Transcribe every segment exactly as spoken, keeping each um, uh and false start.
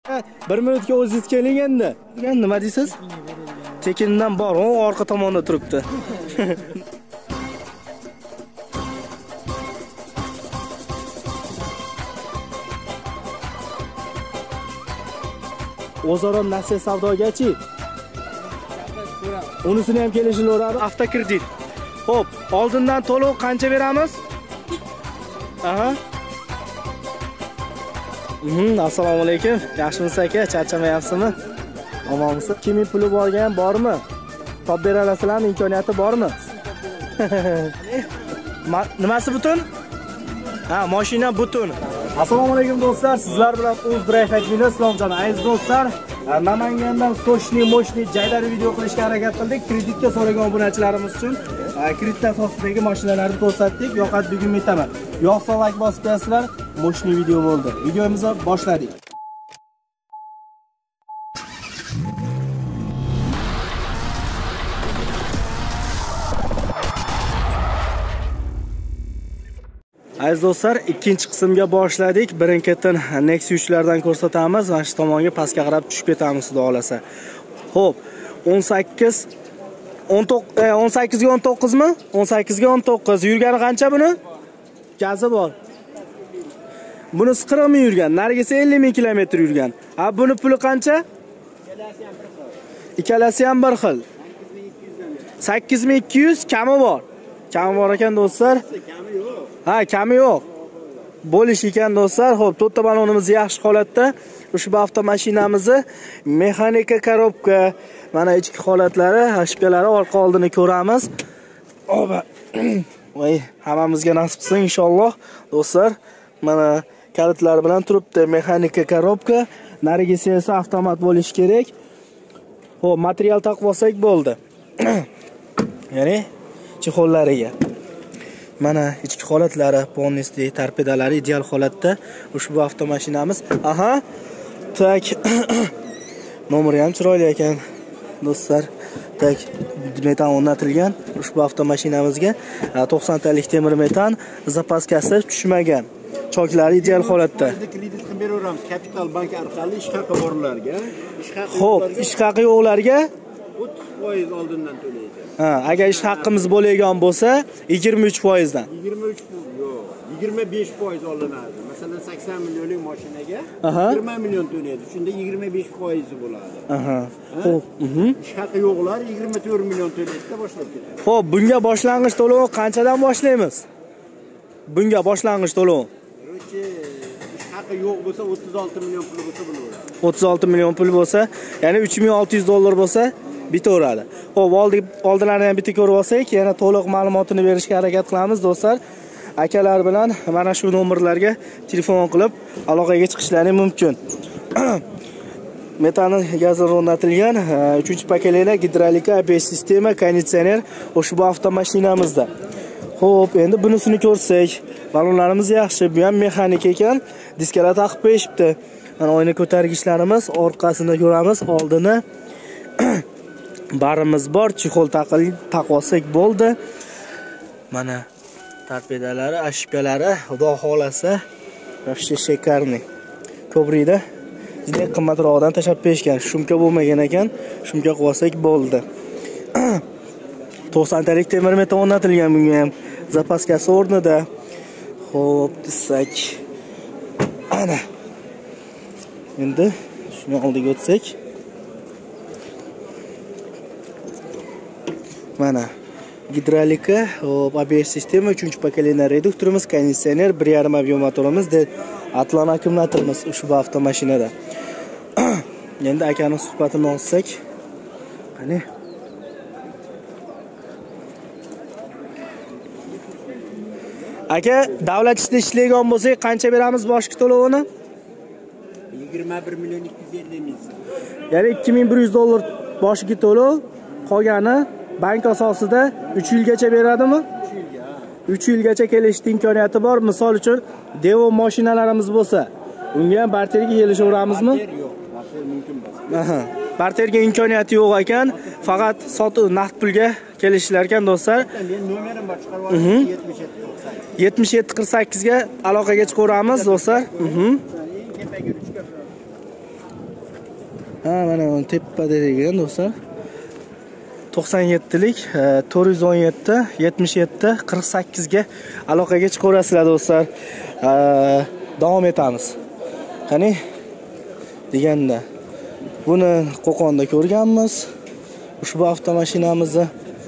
bir minutga o'zingiz keling endi. Nima deysiz? Tekindan bor, u orqa tomonda turibdi. O'zaro nasiya savdogachi. Unisini ham kelishilaveradi, avtokredit. Xo'p, oldindan to'lov qancha beramiz? Aha. Mhm, assalomu alaykum. Yaxshimisiz aka? Charchamayapsizmi? Omonmisiz? Kimning puli borgan bormi? Top bera olasizlarmi? Imkoniyati bormi? Nimasi butun? Ha, mashina butun. Assalomu alaykum do'stlar. Sizlar bilan o'z Drive Admin Islomjon. Aziz do'stlar, Namangandan sochli, mochli, jaydari video qilishga harakat qildik. Kreditga so'ragan obunachilarimiz uchun kredit asosidagi mashinalarni ko'rsatdik. Yoqat bugun aytaman. Yoqsa like bosib qo'yasizlar. Mochli video bo'ldi. Videomizni boshladik. Aziz do'stlar, ikkinchi qismga boshladik. Birinchidan Nexus uchlardan ko'rsatamiz. Mana shu tomonga pastga qarab tushib ketamiz, xudo xolasa. Xo'p, o'n sakkiz o'n to'qqiz o'n sakkiz ga o'n to'qqiz mi? o'n sakkiz ga o'n to'qqiz. Yurgani qancha buni? Gazi bor. Buni qirq ming yurgan, narigisi ellik ming kilometr yurgan. Ha, buni puli qancha? Ikkalasi ham bir xil. sakkiz ming ikki yuz kami bor. Kami bor ekan do'stlar. Ha, kami yo'q. Bo'lish ekan do'stlar. Xo'p, to'rtta balonimiz yaxshi holatda. Ushbu avtomashinamizni mexanika korobka, mana ichki holatlari, hashpalari, orqa oldini ko'ramiz. Oba. Voy, hammamizga nasib qilsin inshaalloh. Do'stlar, mana kalitlar bilan turibdi. Mexanika korobka, narigisi esa avtomat bo'lishi kerak. Xo'p, material taqib olsak bo'ldi. Ya'ni chexollariga. Mana ichki holatlari, polnisti, torpedalari ideal holatda. Ushbu avtomashinamiz. Aha. Tak. Nomeri ham chiroyli ekan. Do'stlar, tak metan o'rnatilgan. Ushbu avtomashinamizga to'qson talik temir metan zapaskasi tushmagan. Choklari ideal holatda. Kredit qilib beraveramiz. Kapital bank orqali ish haqi borlarga, ish haqi Xo'p, ish haqi yo'qlarga o'ttiz foiz oldindan to'laydi. Ha, agar ish haqqimiz bo'lgan bo'lsa, yigirma uch foiz dan. yigirma uch yo'q, yigirma besh foiz olinadi. Masalan, sakson millionlik mashinaga yigirma million to'laydi. Shunda yigirma besh foiz bo'ladi. Aha. Xo'p, mhm. Ish haqi yo'qlar yigirma to'rt million to'laydi-da boshlab ketadi. Xo'p, bunga boshlang'ich to'lov qanchadan boshlaymiz? Bunga boshlang'ich to'lov. Ish haqi yo'q bo'lsa o'ttiz olti million pul bo'lsa bo'laveradi. o'ttiz olti million pul bo'lsa, ya'ni uch ming olti yuz dollar bo'lsa bitaveradi. Xo'p, oldinlarni ham bitta ko'rib olsak, yana to'liq ma'lumotini berishga harakat qilamiz do'stlar. Akalar bilan mana shu nomerlarga telefon qilib aloqaga chiqishlaringiz mumkin. Metan gazi o'rnatilgan uchinchi pokoleniya gidrolika A B S sistema, konditsioner ushbu avtomashinamizda. Xo'p, endi bunisini ko'rsak, balonlarimiz yaxshi, bu ham mexanik ekan, diskalar taqib qo'yishibdi. Mana oyna ko'targichlarimiz, orqasini ko'ramiz, oldini barimiz bor, chexol taqilib taqolsak bo'ldi. Mana torpedalari, ashpalari, xudo xolasa, вообще shekarni. Ko'prikda juda qimmatroqdan tashab qo'yishgan. Shumka bo'lmagan ekan, shumka qilib olsak bo'ldi. to'qson talik temir metan o'rnatilgan bunga ham. Zapaskasi o'rnida. Xo'p, desak. Ana. Endi shuni oldiga o'tsak. Mana gidrolika, hop, A B S sistema, uchinchi pokoleniya reduktorimiz, konditsioner, bir yarim ob'yom motorimiz, Atlan akkumulyatorimiz ushbu avtomashinada. Endi akaning suhbatini olsak, qani aka, davlat ishida ishlagan bo'lsak, qancha beramiz boshqa to'lovini? yigirma bir million ikki yuz ellik ming. Ya'ni ikki ming bir yuz dollar boshqa to'lov, qolgani bank asosida uch yilgacha beradimi? uch yilga. uch yilgacha kelishning imkoniyati bor. Misol uchun, Devo mashinalarimiz bo'lsa, unga ham barterga kelishaveramizmi? Barter yo'q, barter mumkin emas. Aha. Barterga imkoniyati yo'q ekan, faqat sotuv naqd pulga kelishlar ekan do'stlar. Men nomerim bor, chiqarib olaman. yetmish yetti qirq sakkiz ga aloqaga chiqaveramiz do'stlar. Mhm. Ha, mana bu tepada degan do'stlar. to'qson yettilik to'rt yuz o'n yetti yetmish yetti qirq sakkiz ga aloqaga chiqaverasizlar do'stlar. Davom etamiz. Qani deganda buni Qo'qonda ko'rganmiz. Ushbu avtomashinamizni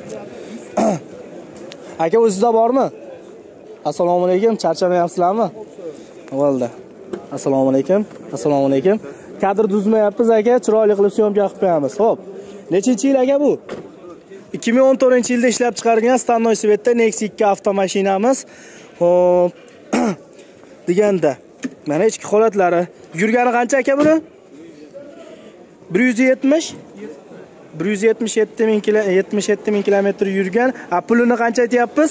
aka o'zingizda bormi? Assalomu alaykum, charchamayapsizlarmi? Bo'ldi. Assalomu alaykum. Assalomu alaykum. Kadr tuzmayapmiz aka, chiroyli qilib syomka qilib qo'yamiz. Xo'p. Nechinchi yil aka bu? ikki ming o'n to'rtinchi yilda ishlab chiqarilgan Stanoy Svetda Nexia ikki avtomashinamiz. Xo'p. Deganda mana ichki holatlari. Yurgani qancha aka buni? bir yuz yetmish bir yuz yetmish yetti ming yetmish yetti ming kilometr yurgan. A pulini qancha aytyapmiz?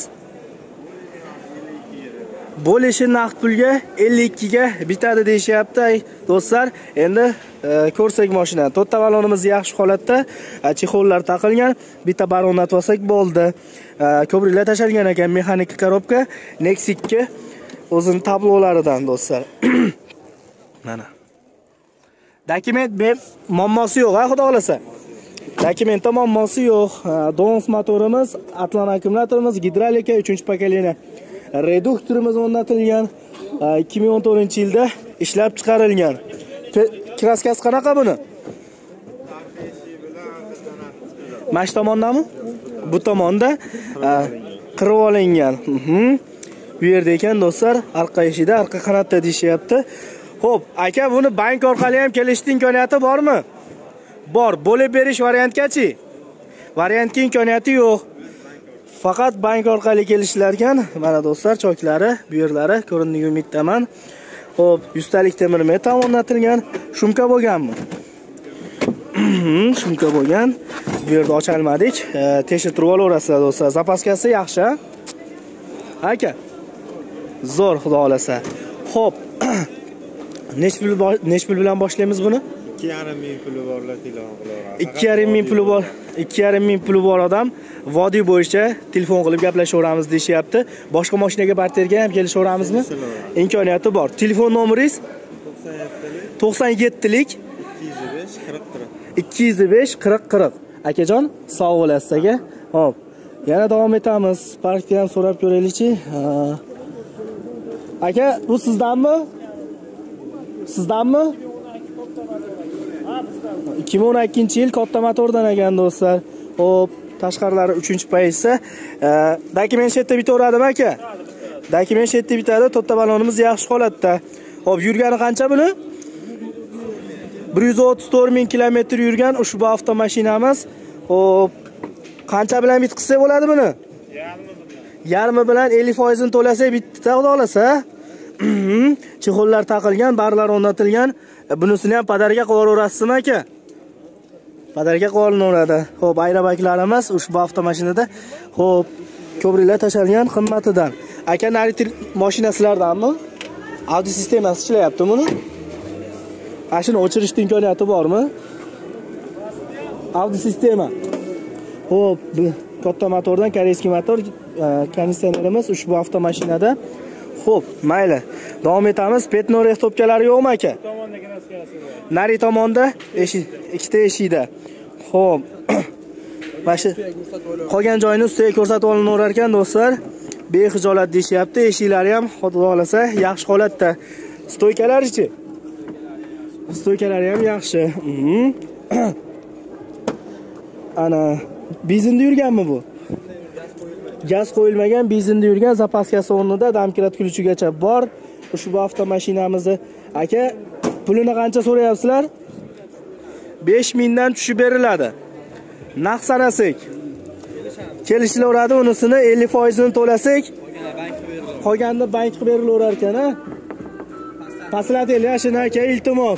Bo'lishi naqd pulga ellik ikki ga bitadi deyishyapti do'stlar. Endi ko'rsak mashina. To'rtta balonimiz yaxshi holatda, chexollar taqilgan, bitta bar o'rnatib olsak bo'ldi. Ko'priklar tashalgan ekan, mexanik korobka Nexia ikki o'zining tablolaridan do'stlar. Mana. Dokument muammosi yo'q, ha, xudo xolasa. Dokumentda muammosi yo'q. Dons motorimiz, Atlan akkumulyatorimiz, gidrolika uchinchi pokoleniya. Reduktorimiz o'rnatilgan. ikki ming o'n to'rtinchi yilda ishlab chiqarilgan. Kraskasi qanaqa buni? Mash tomondami? Bu tomonda qirib olingan. Bu yerda ekan do'stlar, orqa eshikda, orqa qanotda deyishyapti. Xo'p, aka buni bank orqali ham kelishning imkoniyati bormi? Bor, bo'lib berish variantgachi? Variantga imkoniyati yo'q. Faqat bank orqali kelishlarkan. Mana do'stlar, choklari, bu yerlari ko'rindiga umiddaman. Xo'p, yuz talik temir metal o'rnatilgan. Shumka bo'lganmi? Shumka bo'lgan. Bu yerda ochalmadik. Tekshirib turib olaverasizlar do'stlar. Zapaskasi yaxshi. Aka. Zo'r, xudo xolasa. Xo'p. Nech pul nech pul bilan boshlaymiz buni? ikki yarim ming puli borlar telefon qilaveradi. ikki yarim ming puli bor. ikki yarim ming puli bor odam vodiy bo'yicha telefon qilib gaplashaveramiz deyishyapti. Boshqa mashinaga barterga ham kelishaveramizmi? Imkoniyati bor. Telefon nomeringiz? to'qson yettilik ikki yuz besh qirq qirq. Akajon, sog' bo'lasiz aka. Xo'p. Yana davom etamiz. Parkda ham so'rab ko'raylikchi. Aka, bu sizdanmi? Sizdanmi? ikki ming o'n ikkinchi yil katta motordan ekan do'stlar. Xo'p, tashqarilari uchinchi pozitsiya. Dokument shetda bitaveradimi aka? Dokument shetda bitadi. To'rtta balonimiz yaxshi holatda. Xo'p, yurgani qancha buni? bir yuz o'ttiz to'rt ming kilometr yurgan ushbu avtomashinamiz. Xo'p, qancha bilan bitqizsa bo'ladi buni? Yarmi bilan ellik foiz ni to'lasak bitta, xudo xolasa. Chexollar taqilgan, barlar o'rnatilgan. Bunisini ham padarga qo'yaverasizmi aka? Padarga qo'yiladi. Xo'p, ayrobaklarimiz ushbu avtomashinada. Xo'p, ko'priklar tashalgan qimmatidan. Aka, nari mashina sizlardanmi? Audio sistemasi ishlayapti buni. Ashuni o'chirishning imkoniyati bormi? Audio sistema. Xo'p, katta motordan koreyskiy motor konditsionerimiz ushbu avtomashinada. Xo'p, mayli. Davom etamiz. Petno rehtopkalari yo'qmi aka? Nari tomonda eshik, ikkita eshikda. Xo'p. Mana qolgan joyini ustiga ko'rsatib olinaverar ekan do'stlar. Bexijolat deyishyapti. Eshiklari ham xudo xolasa yaxshi holatda. Stoykalari-chi? Stoykalari ham yaxshi. Ana benzinda yurganmi bu? Gaz qo'yilmagan, benzinda yurgan, zapaskasi o'rnida, damkirat kulchigacha bor. Ushbu avtomashinamizni aka, pulini qancha so'rayapsizlar? besh ming dan tushib beriladi. Naqd sanasak kelishilaveradi, unisini ellik foiz ni to'lasak, qolganini bank qilib berilaverar ekan, ha? Paslateli ashuna aka, iltimos.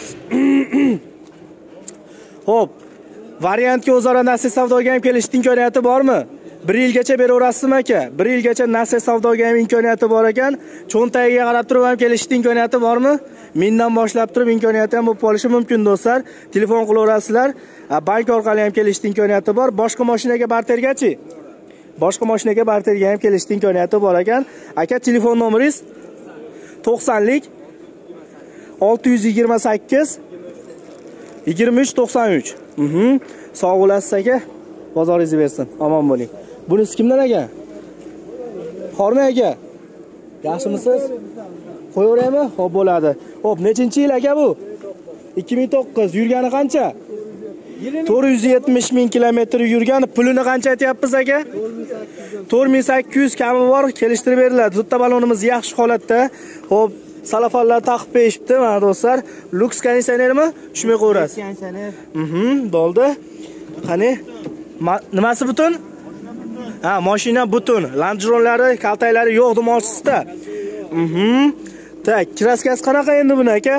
Xo'p, variantga o'zaro nasib savdoga ham kelishning imkoniyati bormi? bir yilgacha beraverasizmi aka? bir yilgacha nasib savdoga ham imkoniyati bor ekan. Cho'ntagiga qarab turib ham kelishning imkoniyati bormi? Mendan boshlab turib imkoniyati ham bo'lib qolishi mumkin do'stlar. Telefon qilaverasizlar. Bank orqali ham kelishning imkoniyati bor. Boshqa mashinaga bartergachi? Boshqa mashinaga barterga ham kelishning imkoniyati bor ekan. Aka, telefon nomeringiz? to'qsonlik olti yuz yigirma sakkiz yigirma uch to'qson uch. Mhm. Sog' bo'lasiz aka. Bozoringiz bersin. Omon bo'ling. Bunisi kimdan aka? Xorma aka. Yaxshimisiz? Qo'yaveraymi? Xo'p bo'ladi. Xo'p, nechinchi yil aka bu? ikki ming to'qqiz. Yurgani qancha? to'rt yuz yetmish ming kilometr yurgan. Pulini qancha aytyapmiz aka? to'rt ming sakkiz yuz kami bor, kelishtirib beriladi. To'rtta balonimiz yaxshi holatda. Xo'p, salafonlar taqib berishibdi, mana do'stlar. Lux konditsionermi? Tushmay qo'yasiz. Konditsioner. Mhm, bo'ldi. Qani, nimasi butun? Ha, mashina butun. Lanjronlari, kaltaklari yo'q demoqchisizda. Mhm. Tak, kraskasi qanaqa endi buni aka?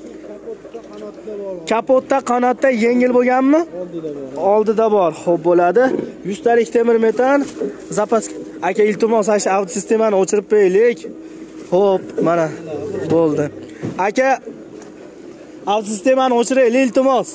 Kapotda, qanotda yengil bo'lganmi? Oldida bor. Xo'p bo'ladi. yuz talik temir metan. Zapas aka iltimos ash avto sistemani o'chirib qo'yaylik. Xo'p, mana bo'ldi. Aka avto sistemani o'chiraylik iltimos.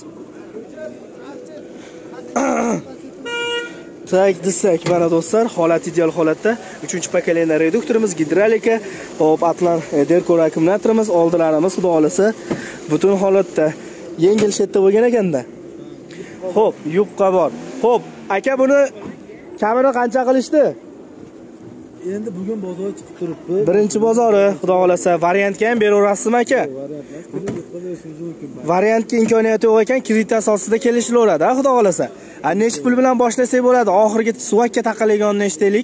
Tak desak, mana do'stlar, holat ideal holatda. uchinchi pokoleniya reduktorimiz, gidrolika, hop, Atlan Derkor akkumulyatorimiz, oldilarimiz xudo olasa butun holatda. Yengil shetda bo'lgan ekanda. Hop, yubqa bor. Hop, aka buni kamera qancha qilishdi? Endi bugun bozor chiqib turibdi. Birinchi bozori, xudo xolasa, variantga ham beraverasizmi aka? Variantga imkoniyati yo'q ekan, kredit asosida kelishilaveradi, xudo xolasa. A necha pul bilan boshlasak bo'ladi? Oxirgi suvakka taqalganini eshitaylik.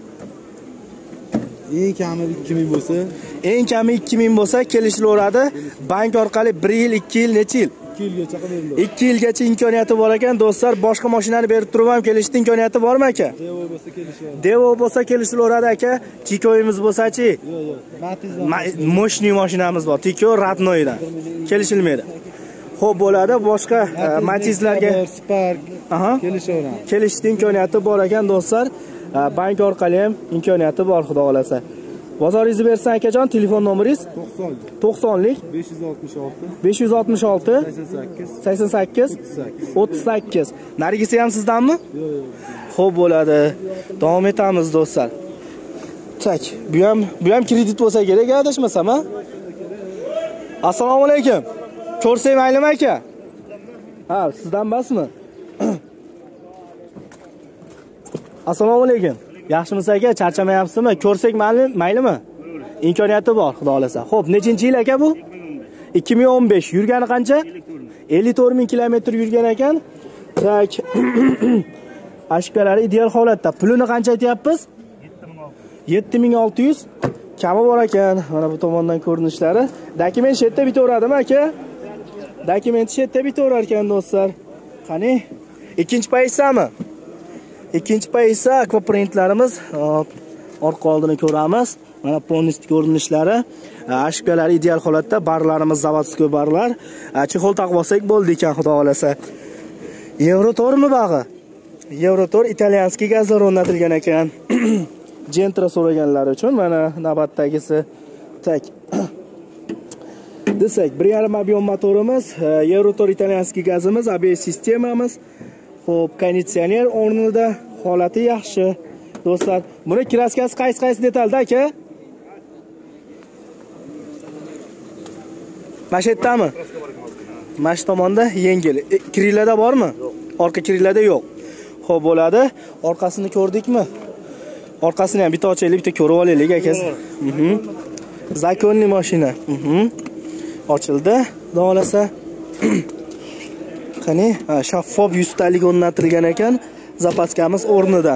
Eng kami ikki ming bo'lsa, eng kami ikki ming bo'lsa kelishilaveradi. Bank orqali bir yil, ikki yil, necha yil? ikki yilgacha qilinadi. ikki yilgacha imkoniyati bor ekan, do'stlar. Boshqa mashinani berib turib ham kelishdi imkoniyati bormi aka? Devo bo'lsa kelishadi. Devo bo'lsa kelishilaveradi aka. Tikoyimiz bo'lsa-chi? Yo'q, yo'q. Matizdan. Moshni mashinamiz bor. Tiko Ratnoydan. Kelishilmaydi. Xo'p bo'ladi. Boshqa Matizlarga Spark aha kelishaveradi. Kelishdi imkoniyati bor ekan, do'stlar. Bank orqali ham imkoniyati bor, xudo xolasa. Bozoringizni bersin akajon, telefon nomeringiz to'qson to'qsonlik besh yuz oltmish olti besh yuz oltmish olti sakson sakkiz o'ttiz sakkiz. Narigisi ham sizdanmi? Yo'q, yo'q. Xo'p bo'ladi. Davom etamiz do'stlar. Tak, bu ham bu ham kredit bo'lsa kerak, adashmasam, ha? Assalomu alaykum. Ko'rsak maylimi aka? Ha, sizdan emasmi? Assalomu alaykum. Yaxshimisiz aka? Charchamayapsizmi? Ko'rsak maylimi? Imkoniyati bor, xudo xolasa. Xo'p, nechinchi yil aka bu? ikki ming o'n besh. Yurgani qancha? ellik to'rt ming kilometr yurgan ekan. Tak. Ashkalari ideal holatda. Pulini qancha aytyapmiz? yetti ming olti yuz. Kami bor ekan. Mana bu tomondan ko'rinishlari. Dokument shetda bitaveradimi aka? Dokument shetda bitaverar ekan, do'stlar. Qani? Ikkinchi pozitsiyami? Ikkinchi pozitsiya akvaprintlarimiz. Hop, orqa oldini ko'ramiz. Mana polnist ko'rinishlari, ashkalari ideal holatda, barlarimiz zavodskiy barlar. Chexol taqib olsak bo'ldi ekan, xudo xolasa. Eurotormi bag'i? Eurotor italyanskiy gazlar o'rnatilgan ekan. Gentra so'raganlar uchun mana navbatdagisi. Tak. Desak, bir yarim ob'yom motorimiz, Eurotor italyanskiy gazimiz, A B S sistemamiz. Xo'p, konditsioner o'rnida, holati yaxshi. Do'stlar, buni kraskasi qaysi-qaysi detalda aka? Mashetdami? Mash tomonda yengil. E, kirillada bormi? Yo'q. Orqa kirillada yo'q. Xo'p bo'ladi. Orqasini ko'rdikmi? Orqasini ham bitta ochaylik, bitta ko'rib olaylik aka. Mhm. Zakonli mashina. Mhm. Ochildi. Xudo xolasa. Qani, shaffof yuz talik o'rnatilgan ekan. Zapaskamiz o'rnida.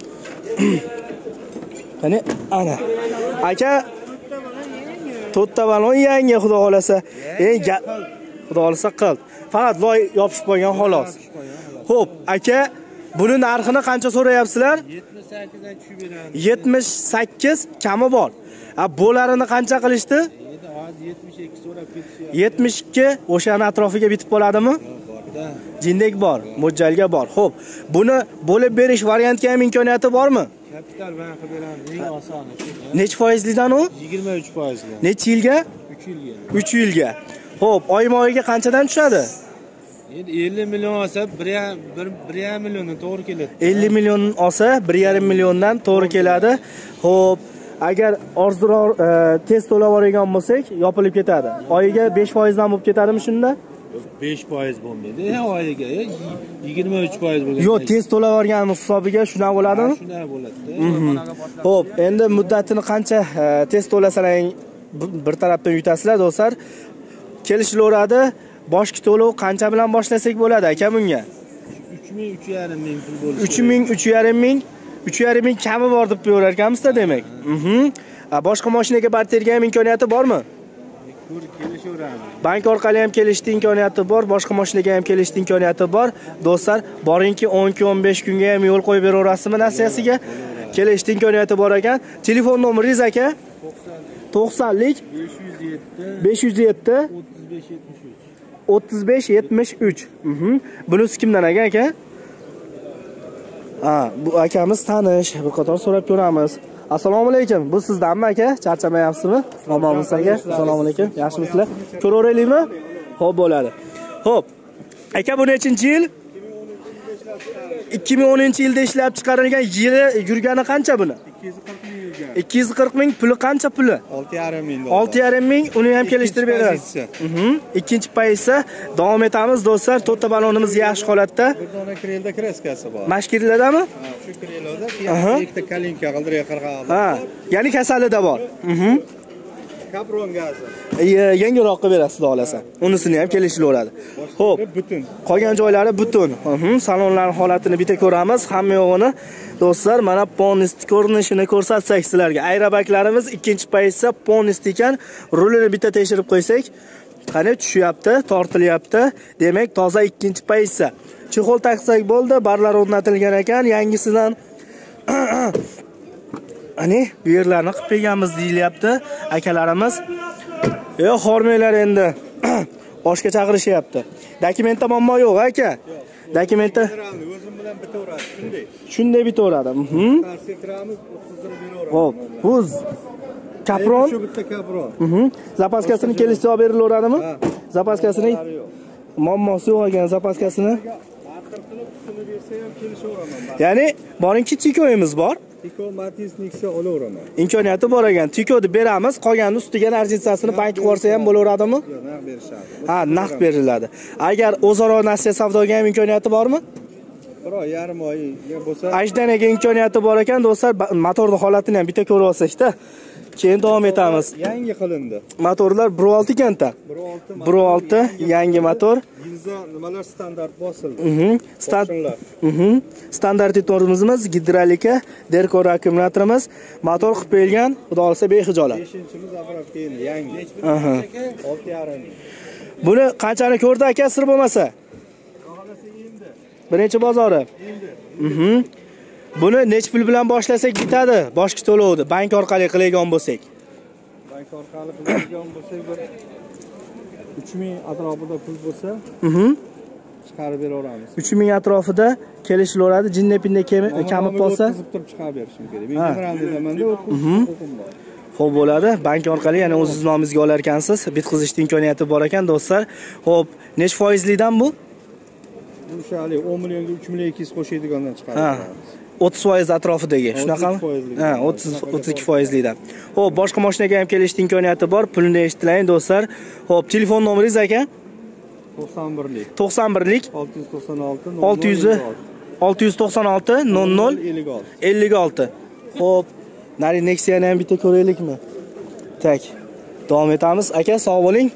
Qani, ana. Aka to'rtta balon yangi, xudo xolasa. Eng xudo xolasa qildi. Faqat loy yopishib qo'ygan xolos. Xo'p, aka, buni narxini qancha so'rayapsizlar? yetmish sakkizdan tushib beramiz. yetmish sakkiz kami bor. A bo'larini qancha qilishdi? Endi hozir yetmish ikki so'rab ketishyapti. yetmish ikki o'shani atrofiga bitib qoladimi? Borda. Jindek bor, mo'ljalga bor. Xo'p, buni bo'lib berish variantga ham imkoniyati bormi? Kapital bilan qilib beramiz. Eng osoni. Necha foizlidan u? yigirma uch foizli. Necha yilga? uch yilga. uch yilga. Xo'p, oyma-oyga qanchadan tushadi? Endi ellik million olsa bir yarim milliondan to'g'ri keladi. ellik million olsa bir yarim milliondan to'g'ri keladi. Xo'p, agar orzuroq test to'lab olgan bo'lsak, yopilib ketadi. Oyiga besh foizdan bo'lib ketadimi shunda? besh foiz bo'lmaydi. Oyiga yigirma uch foiz bo'ladi. Yo'q, tez to'lavorganimiz hisobiga shuna bo'ladimi? Shunday bo'ladi. Xo'p, endi muddatini qancha tez to'lasalang bir tarafdan yutasizlar do'stlar. Kelishilaveradi. Boshki to'lov qancha bilan boshlasak bo'ladi aka bunga? uch ming uch yarim ming pul bo'lishi. uch ming uch yarim ming uch yarim ming kami bor deb berar ekanmiz-da demak. Mhm. Boshqa mashinaga barterga ham imkoniyati bormi? Ko'rib kelishaveramiz. Bank orqali ham kelishning imkoniyati bor, boshqa mashinaga ham kelishning imkoniyati bor. Do'stlar, boringki o'n kun o'n besh kunga ham yo'l qo'yib beraverasizmi nasiyasiga? Kelishning imkoniyati bor ekan. Telefon nomeringiz aka? to'qsonlik besh yuz yetti o'ttiz besh yetmish uch. Mhm. Bunisi kimdan aka aka? Ha, bu akamiz tanish. Bir qator so'rab ko'ramiz. Assalomu alaykum. Bu sizdanmi aka? Charchamayapsizmi? Omonmisiz aka? Assalomu alaykum. Yaxshimisizlar? Ko'raveraylikmi? Xo'p bo'ladi. Xo'p. Aka bu nechinchi yil? ikki ming o'ninchi yilda ishlab chiqarilgan, yili yurgani qancha buni? ikki yuz qirq ming puli qancha puli? olti yarim ming. olti yarim ming uni ham kelishtirib beramiz. Mhm. Ikkinchi paytsa davom etamiz do'stlar. To'rtta balonimiz yaxshi holatda. Bir dona krelda kraskasi bor. Mashkirladami? Ha, shu krelda ikkita kalinka g'ildirga qirg'an. Ha, ya'ni kasalida bor. Mhm. Kapron gazi. Yangiroq qilib berasiz, xudo xolasa. Unisini ham kelishilaveradi. Xo'p, butun. Qolgan joylari butun. Mhm. Salonlar holatini bitta ko'ramiz. Hamma yo'g'ini do'stlar, mana ponist ko'rinishini ko'rsatsak sizlarga. Ayrobaklarimiz ikkinchi paytsa ponist ekan. Rulini bitta tekshirib qo'ysak, qani tushyapti, tortilyapti. Demak, toza ikkinchi paytsa. Chexol taqsak bo'ldi, barlar o'rnatilgan ekan, yangisidan ani bu yerlarni qilib berganmiz deyilyapti akalarimiz. Yo, xormanglar endi oshga chaqirishyapti. Dokumentda muammo yo'q aka. Dokumentda o'zim bilan bitaveradi, shunday. Shunday bitaveradi. Mhm. Sekiramiz o'ttiz lira beraveradi. Xo'p, buz kapron. Shu bitta kapron. Mhm. Zapaskasini kelishsa olib berilaveradimi? Zapaskasini muammosi yo'q ekan zapaskasini. Ya'ni boringki tikoyimiz bor. Tiko Matiz Nexia olaveraman. Imkoniyati bor ekan. Tiko deb beramiz, qolganini ustiga arzensiyasini bank qilib yuborsa ham bo'laveradimi? Yo'q, naqd berishadi. Ha, naqd beriladi. Agar o'zaro nasiya savdoga ham imkoniyati bormi? Bir oy, yarim oyga bo'lsa, Ajdanaga imkoniyati bor ekan, do'stlar, motorning holatini ham bitta ko'rib olsak-da. Keyin davom etamiz. Yangi qilindi. Motorlar bir olti ekanda. bir olti yangi motor. Yilza nimalar standart bosildi. Mhm. Standart. Mhm. Standart tormozimiz, gidrolika, derkor akkumulyatorimiz, motor qilib qo'yilgan, xudo olsa behijolat. beshinchimiz atrofga endi yangi. Aha. olti yarim ming. Buni qanchani ko'rdi aka, sir bo'lmasa? Birinchi bozori. Mhm. Buni nech pul bilan boshlasak bitadi? Boshqa to'lovni bank orqali qilgan bo'lsak. Bank orqali qilgan bo'lsak bir uch ming atrofida pul bo'lsa, Mhm. chiqarib beraveramiz. uch ming atrofida kelishilaveradi. Jinne-pinne kami qolsa, o'tkazib turib chiqarib berishim kerak. Men garanti demanda huquqim bor. xo'p bo'ladi. Bank orqali, ya'ni o'zingiz nomingizga olar ekansiz. Bitkazishning imkoniyati bor ekan, do'stlar. Xo'p, nech foizlidan bu? Bu shali o'n millionga uch million ikki yuz qo'shadigandan chiqarib beramiz. o'ttiz foiz atrofidagi, shunaqami? Ha, o'ttiz o'ttiz ikki foizlidan. Xo'p, boshqa mashinaga ham kelishning imkoniyati bor. Pulni eshitlang do'stlar. Xo'p, telefon nomeringiz aka? to'qson birlik to'qson birlik olti yuz to'qson olti olti yuz olti yuz to'qson olti nol nol ellik olti. Xo'p, nari Nexia'ni ham bitta ko'raylikmi? Tak. Davom etamiz. Aka, sog' bo'ling.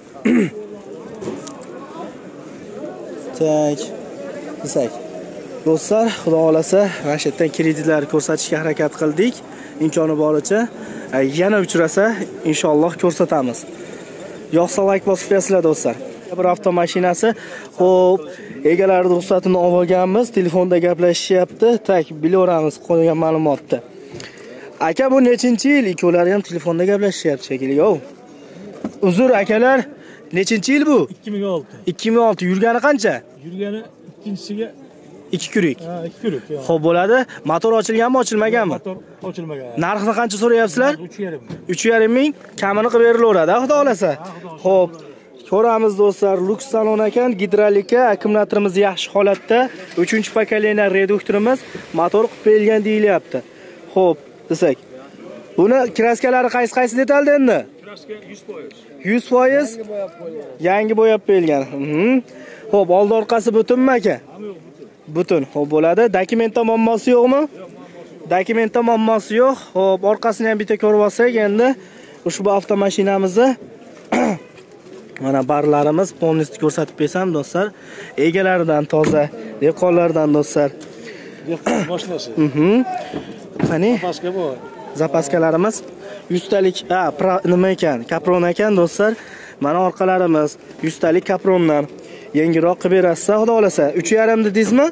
Tak. Desak. Do'stlar, xudo xolasa, mana shu yerdan kreditlar ko'rsatishga harakat qildik. Imkoni boricha yana uchrasa, inshaalloh ko'rsatamiz. Yo'qsa like bosib qo'yasizlar do'stlar. Bir avtomashinasi, xo'p, egalari ruxsatini olganmiz, telefonda gaplashishyapti. Tak, bilaveramiz qolgan ma'lumotni. Aka, bu nechinchi yil? Ikkovlari ham telefonda gaplashishyapti shekilli. Yo'q. Uzr akalar, nechinchi yil bu? ikki ming olti. ikki ming olti. Yurgani qancha? Yurgani ikkinchisiga ikki kurik. ha, ikki kurik. Xo'p bo'ladi. Motor ochilganmi, ochilmaganmi? Motor ochilmagan. Narxini qancha so'rayapsizlar? uch yarim ming. uch yarim ming kamini qilib berilaveradi, xudo xolasa. Xo'p, ko'ramiz do'stlar, luks salon ekan, gidrolika, akkumulyatorimiz yaxshi holatda, uchinchi pokoleniya reduktorimiz, motor qilib berilgan deyilyapti. Xo'p, desak. Buni kraskalari qaysi-qaysi detalda endi? kraska yuz foiz. yuz foiz yangi bo'yab qo'yilgan. Xo'p, oldi orqasi butunmi aka? Butun. Xo'p, bo'ladi. Dokumentda muammosi yo'qmi? Dokumentda muammosi yo'q. Xo'p, orqasini ham bitta ko'rib olsak, endi ushbu avtomashinamizni mana barlarimiz polnisti ko'rsatib bersam do'stlar, egalaridan toza, dehqonlardan do'stlar. Dehqon mashinasi. Mhm. Qani? Zapaska bor. Zapaskalarimiz yuz talik, ha, nima ekan? Kapron ekan do'stlar. Mana orqalarimiz yuz talik kaprondan yangiroq qilib berasiz, xudo xolasa. uch yarim dedingizmi?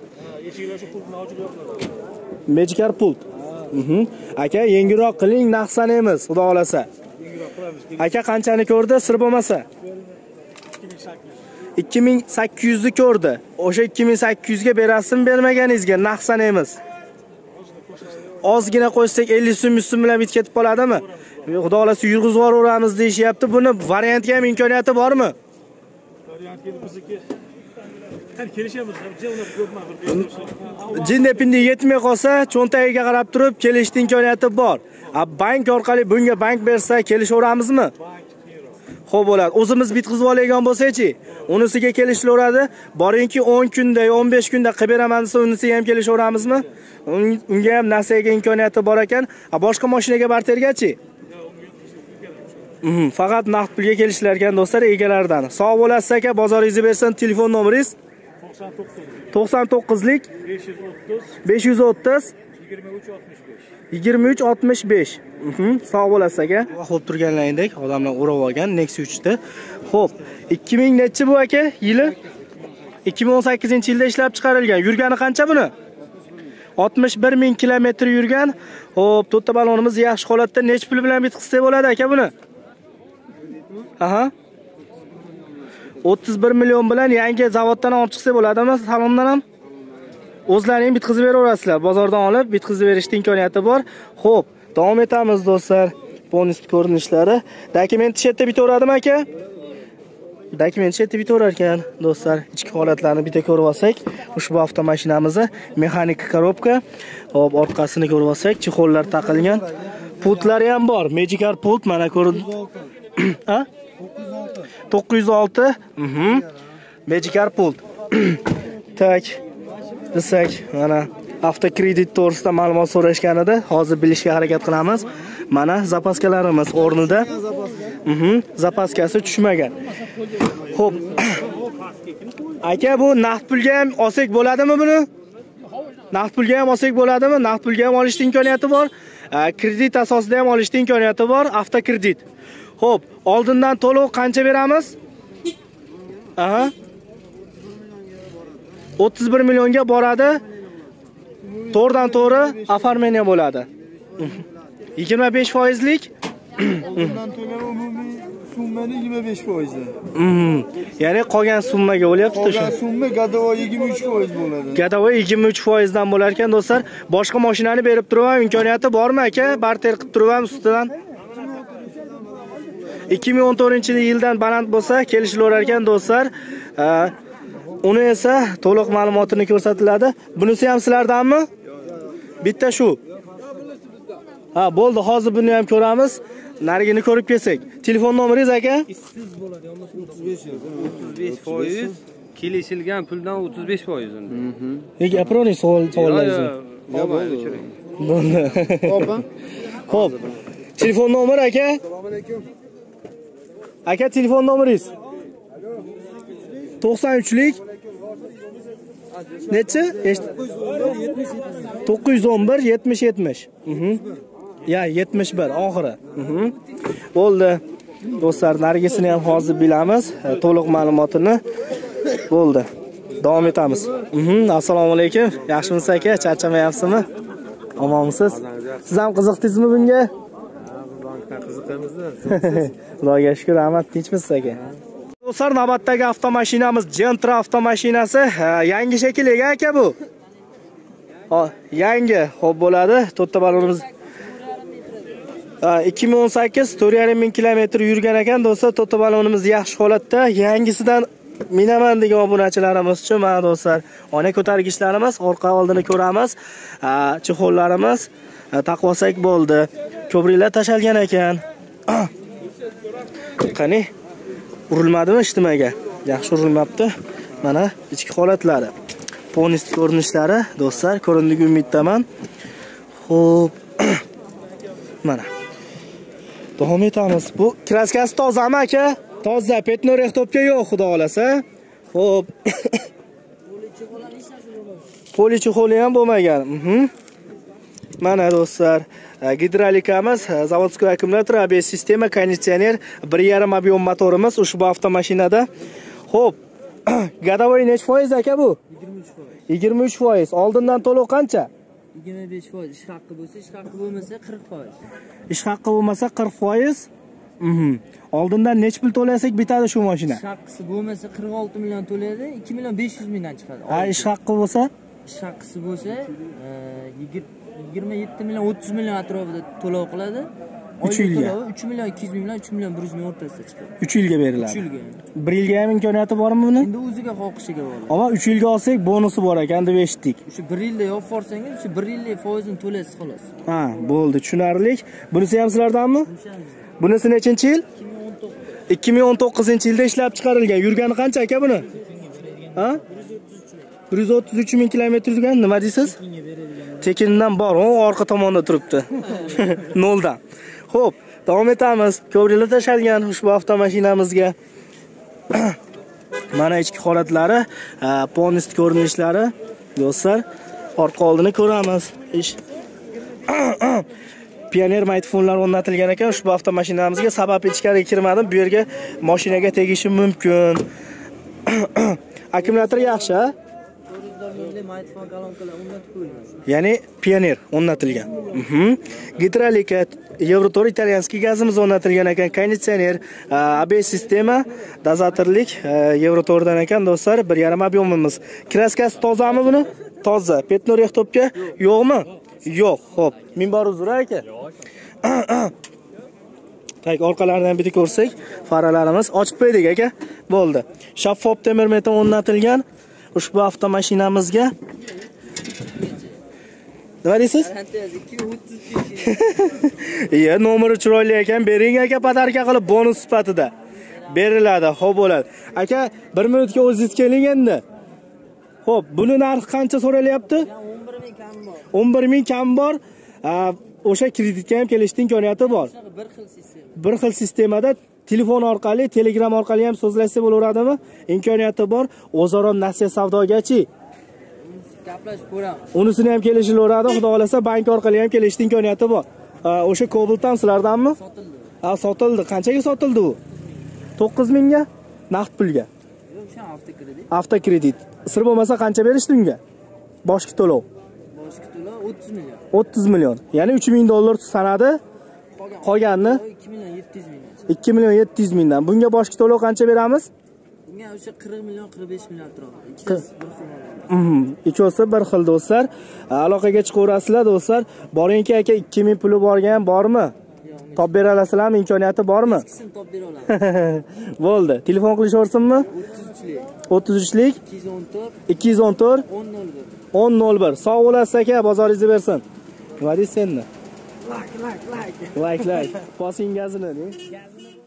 Magicar pult. Mhm. Aka, yangiroq qiling, naqsan emas, xudo xolasa. Aka qanchani ko'rdi, sir bo'lmasa? ikki ming sakkiz yuz ni ko'rdi. O'sha ikki ming sakkiz yuz ga berasizmi, bermaganingizga naqsan emas. Ozgina qo'ysak ellik so'm so'm bilan bitib ketib qoladimi? Xudo xolasa yurg'izib yuboramiz deyishyapti. Buni variantga ham imkoniyati bormi? Variantga bizniki kelishamiz. Jindepindi yetmay qolsa, cho'ntagiga qarab turib kelishning imkoniyati bor. Bank orqali bunga bank bersa kelishaveramizmi? Xo'p bo'ladi. O'zimiz bitkizib oladigan bo'lsa-chi, unisiga kelishaveradi. Boringki o'n kunda, o'n besh kunda qilib beraman desa, unisiga ham kelishaveramizmi? Unga ham nasiyaga imkoniyati bor ekan. Boshqa mashinaga bartergachi? Mhm, faqat naqd pulga kelishlar ekan do'stlar egalaridan. Sog' bo'lasiz aka, bozoringizni bersin, telefon nomeringiz to'qson to'qqiz lik besh yuz o'ttiz yigirma uch oltmish besh. Mhm, sog' bo'lasiz aka. Xo'p, turganlaringdek odamlar o'rab olgan Nexus uch da. Xo'p, ikki ming nechi bu aka? Yili ikki ming o'n sakkizinchi yilda ishlab chiqarilgan. Yurgani qancha buni? oltmish bir ming kilometr yurgan. Xo'p, to'rtta balonimiz yaxshi holatda. Nech pul bilan bitkizsa bo'ladi aka buni? Aha. o'ttiz bir million bilan yangi zavoddan olib chiqsa bo'ladimi? Salondan ham o'zlaring bitkizib beraverasizlar. Bozordan olib bitkizib berishning imkoniyati bor. Xo'p, davom etamiz do'stlar. Bonus ko'rinishlari. Dokument shetda bitaveradimi aka? Dokument shetda bitaverar ekan do'stlar. Ichki holatlarini bitta ko'rib olsak, ushbu avtomashinamizni mexanik korobka. Hop, orqasini ko'rib olsak, chexollar taqilgan. Pultlari ham bor. Magicar pult mana ko'rin. Ha? to'qqiz yuz olti. Mhm. Magicar pult. Tak. Desak, mana avtokredit to'g'risida ma'lumot so'rashganida, hozir bilishga harakat qilamiz. Mana zapaskalarimiz o'rnida. Mhm. Zapaskasi tushmagan. Xo'p. Aka, bu naqd pulga ham olsak bo'ladimi buni? Naqd pulga ham olsak bo'ladimi? Naqd pulga ham olishning imkoniyati bor. Kredit asosida ham olishning imkoniyati bor, avtokredit. Xo'p, oldindan to'lov qancha beramiz? Aha. o'ttiz bir millionga boradi. To'g'ridan to'g'ri oformleniya bo'ladi. yigirma besh foizlik. Oldindan to'lagan umumiy summani yigirma besh foiz. Mhm. Ya'ni qolgan summaga bo'lyapti shu. Qolgan summa gadovoy yigirma uch foiz bo'ladi. Gadovoy yigirma uch foiz dan bo'lar ekan do'stlar. Boshqa mashinani berib turib ham imkoniyati bormi aka? Barter qilib turib ham ustidan ikki ming o'n to'rtinchi yildan baland bo'lsa kelishilar ekan do'stlar. Uni esa to'liq ma'lumotini ko'rsatiladi. Bunisi ham sizlardanmi? Bitta shu. Ha, bo'ldi, hozir buni ham ko'ramiz. Narigini ko'rib kelsak. Telefon nomeringiz aka? o'ttiz besh foiz kelishilgan puldan o'ttiz besh foiz unda. Nega gapiraylik savol savollaringizni? Bo'lmaydi, o'chiring. Bo'ldi. Xo'p. Telefon nomeri aka? Assalomu alaykum. Aka, telefon nomeringiz? to'qson uch lik necha? to'qqiz yuz o'n bir yetmish yetmish. Mhm. Ya, yetmish bir oxiri. Mhm. Bo'ldi. Do'stlar, narigisini ham hozir bilamiz. To'liq ma'lumotini. Bo'ldi. Davom etamiz. Mhm. Assalomu alaykum. Yaxshimisiz aka? Charchamayapsizmi? Omonmisiz? Siz ham qiziqdingizmi bunga? Bankdan qiziqamiz-da. Xudoga shukr, rahmat, tinchmisiz aka? Do'stlar, navbatdagi avtomashinamiz Gentra avtomashinasi. Yangi shaklga aka bu. Ha, yangi. Xo'p bo'ladi. To'rtta balonimiz ikki ming o'n sakkiz to'rt yarim ming kilometr yurgan ekan do'stlar. To'rtta balonimiz yaxshi holatda. Yangisidan minaman degan obunachilarimiz uchun mana do'stlar, ona ko'targichlarimiz, orqa oldini ko'ramiz. Chexollarimiz taqib olsak bo'ldi. Ko'priklar tashalgan ekan. Qani? Urilmadimi ishtimaga? Yaxshi urilmabdi. Mana ichki holatlari. Ponist ko'rinishlari, do'stlar, ko'rindiga umiddaman. Xo'p. Mana. Davom etamiz. Bu kraskasi tozami aka? Toza, petno rehtopga yo'q, xudo xolasa. Xo'p. Polichi xoli ham bo'lmagan. Mhm. Mana do'stlar, gidrolikamiz, zavodskiy akkumulyator, A B S sistema, konditsioner, bir yarim ob'yom motorimiz ushbu avtomashinada. Xo'p. Gadovoy nech foiz aka bu? yigirma uch foiz. Oldindan to'lov qancha? yigirma besh foiz. Ish haqqi bo'lsa, ish haqqi bo'lmasa qirq foiz. Ish haqqi bo'lmasa qirq foiz. Mhm. Oldindan nech pul to'lasak bitadi shu mashina? Ish haqqisi bo'lmasa qirq olti million to'laydi, ikki million besh yuz mingdan chiqadi. Ha, ish haqqi bo'lsa? Ish haqqisi bo'lsa, yigirma yetti million o'ttiz million atrofida to'lov qiladi. uch yilga. uch million ikki yuz ming bilan uch million bir yuz ming o'rtasida chiqadi. uch yilga beriladi. uch yilga. bir yilga ham imkoniyati bormi buni? Endi o'ziga xohishiga bog'liq. Ammo uch yilga olsak bonusi bor ekan deb eshitdik. O'sha bir yilda yopib forsangiz, o'sha bir yillik foizini to'laysiz xolos. Ha, bo'ldi, tushunarli. Bunisi ham sizlardanmi? Bunisi nechinchi yil? ikki ming o'n to'qqizinchi yilda ishlab chiqarilgan. Yurgani qancha aka buni? Ha? bir yuz o'ttiz uch ming kilometr yurgan. Nima deysiz? Tekindan bor, o orqa tomonda turibdi. Noldan. Xo'p, davom etamiz. Ko'priklar tashalgan ushbu avtomashinamizga. Mana ichki holatlari, ponist ko'rinishlari, do'stlar, orqa oldini ko'ramiz. Ish. Pioner mikrofonlar o'rnatilgan ekan ushbu avtomashinamizga. Sabab ichkariga kirmadim, bu yerga mashinaga tegishi mumkin. Akkumulyator yaxshi, ha? Ya'ni Pioner o'rnatilgan. Mhm. Gidrolika, Yevrotor italyanskiy gazimiz o'rnatilgan ekan, konditsioner, A B S sistema, dozatorlik Yevrotordan ekan do'stlar, bir yarim ob'yomimiz. Kraskasi tozami buni? Toza. Petno rehtopga yo'qmi? Yo'q. Xo'p, minbar uzr aka. Tak, orqalaridan bitta ko'rsak, faralarimiz ochib qo'ydik aka. Bo'ldi. Shaffof temir metan o'rnatilgan ushbu avtomashinamizga. Nima deysiz? Iya, nomeri chiroyli ekan, bering aka, podarka qilib bonus sifatida beriladi. Xo'p bo'ladi. Aka, bir minutga o'zingiz keling endi. Xo'p, buni narxi qancha so'ralyapti? o'n bir ming kam bor. O'sha kreditga ham kelishning imkoniyati bor. Bir xil sistema. Bir xil sistemada telefon orqali, Telegram orqali ham so'zlashsa bo'laveradimi? Imkoniyati bor. O'zaro nasiya savdogachi. Gaplashib ko'ramiz. Unisini ham kelishilaveradi. Xudo xolasa bank orqali ham kelishning imkoniyati bor. O'sha Cobalt ham sizlardanmi? Sotildi. Ha, sotildi. Qanchaga sotildi bu? to'qqiz mingga? Naqd pulga. Yo'q, shu avtokredit. Avtokredit. Sir bo'lmasa qancha berishdi unga? Boshqa to'lov. Boshqa to'lov o'ttiz million. o'ttiz million. Ya'ni uch ming dollar sanadi. Qolganini ikki million yetti yuz ming. ikki million yetti yuz mingdan. Bunga boshqa to'lov qancha beramiz? Bunga o'sha qirq million qirq besh million atrofida. Ikkitasi bir xil. Mhm, ikkosi bir xil do'stlar. Aloqaga chiqaverasizlar do'stlar. Boringki aka ikki ming puli borgan bormi? Top bera olasizlarmi? Imkoniyati bormi? Ikkisini top bera olamiz. Bo'ldi. Telefon qilishaversinmi? o'ttiz uchlik ikki yuz o'n to'rt o'n nol bir. Sog' bo'lasiz aka, bozoringizni bersin. Nima deysiz endi? Like, like, like. Like, like. Bosing gazini.